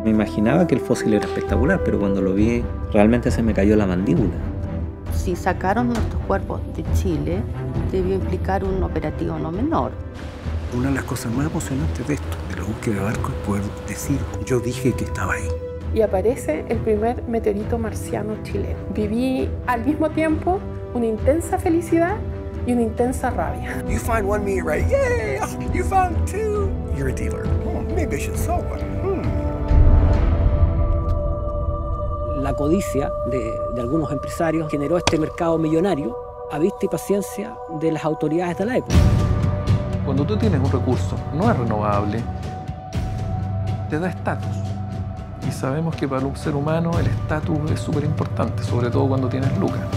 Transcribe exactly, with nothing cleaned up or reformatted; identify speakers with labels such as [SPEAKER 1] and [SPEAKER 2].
[SPEAKER 1] Me imaginaba que el fósil era espectacular, pero cuando lo vi realmente se me cayó la mandíbula.
[SPEAKER 2] Si sacaron nuestros cuerpos de Chile, debió implicar un operativo no menor.
[SPEAKER 3] Una de las cosas más emocionantes de esto, de la búsqueda de barco, es poder decir, yo dije que estaba ahí.
[SPEAKER 4] Y aparece el primer meteorito marciano chileno. Viví al mismo tiempo una intensa felicidad y una intensa rabia.
[SPEAKER 3] You find one meteorite, yay! You found two. You're a dealer. Oh, maybe I should sell one. Hmm.
[SPEAKER 5] La codicia de, de algunos empresarios generó este mercado millonario a vista y paciencia de las autoridades de la época.
[SPEAKER 6] Cuando tú tienes un recurso no es renovable, te da estatus. Y sabemos que para un ser humano el estatus es súper importante, sobre todo cuando tienes lucas.